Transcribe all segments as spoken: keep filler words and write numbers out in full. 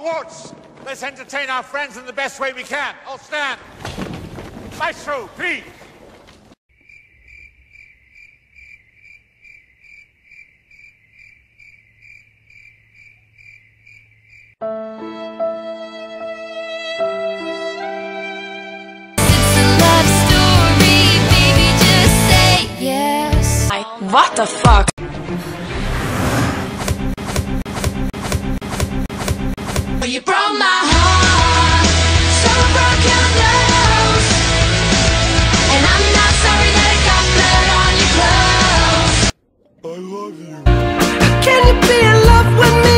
Hogwarts! Let's entertain our friends in the best way we can. All stand. Maestro, please. What the fuck? You broke my heart, so broke your nose, and I'm not sorry that it got blood on your clothes. I love you. Can you be in love with me?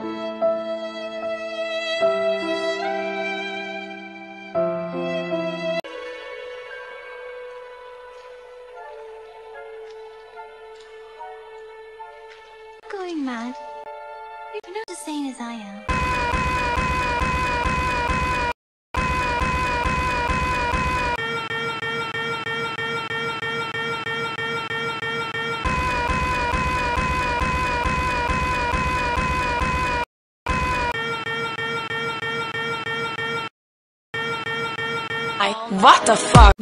Going mad. You're not as sane as I am. I, what the fuck?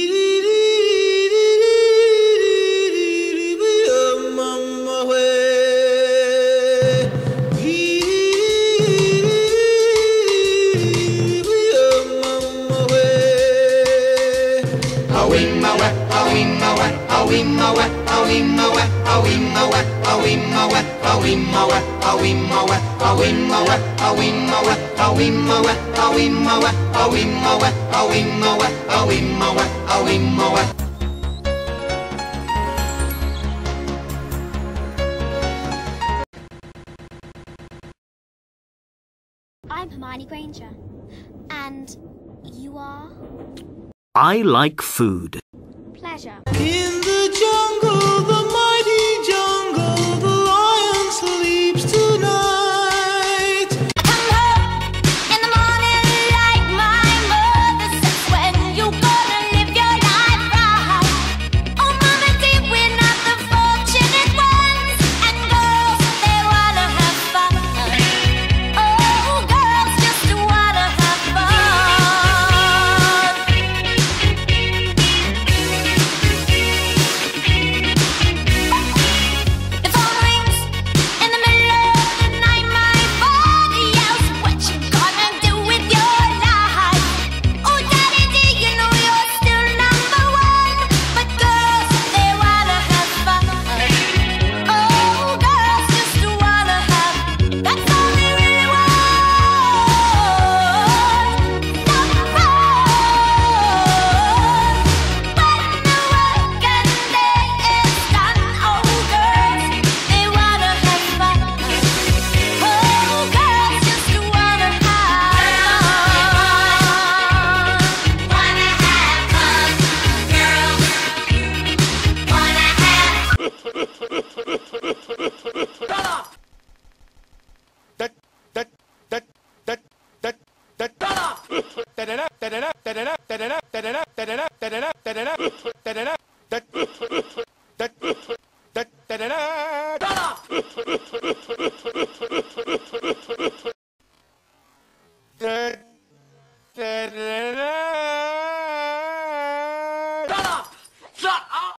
I'm Hermione Granger. And you are? I like food. Pleasure. In the jungle, the mighty jungle, the lion sleeps tonight. Come home in the morning like my mother says, when you gonna live your life right. Oh, mama dear, we're not the fortunate ones, and girls, they wanna have fun. Oh, girls just wanna have fun. The phone rings in the middle of the night, my body yells, what you gonna do with your life? Oh, daddy, do you know you're still number one? But girls, they wanna have fun. Oh, girls just wanna have, that's all they really want. Some fun. When the working day is done, oh, girls, they wanna have fun. Oh, girls just wanna have fun. Wanna have fun. Girls wanna have That, that, that, that, that, that. Da-da-da, da-da-da, da-da-da, da-da-da, da-da-da, da-da-da, da-da-da, da-da-da, da-da-da, that, that, that, da-da-da. Da-da.